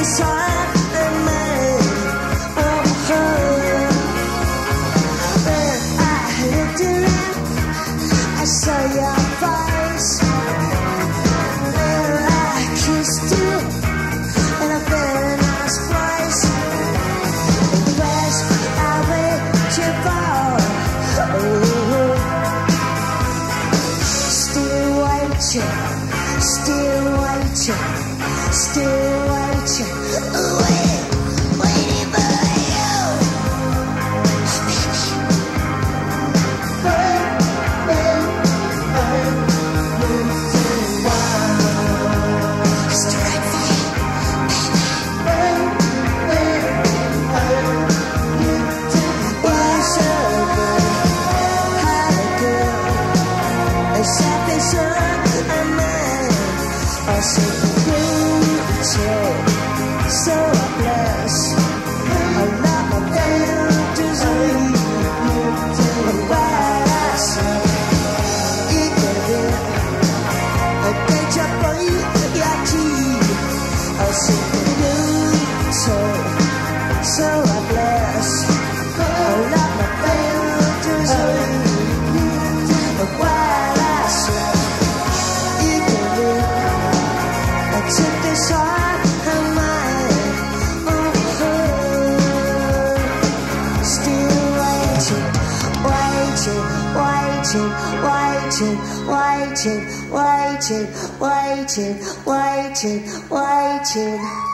this heart and made of her. When I looked around, I saw your face. When I kissed you in a very nice place. The rest I waited for. Oh. Still waiting, still waiting, still waiting, waiting for you, It's the right for you, You're so good, how good, exactly so. I said beauty, so I bless. I love my fantasy, but what I say, you get it. I get your body, your teeth. I said beauty, so I bless. I love my fantasy, but what I say, you get it. Took this heart of mine on her. Still waiting, waiting, waiting, waiting, waiting, waiting, waiting, waiting.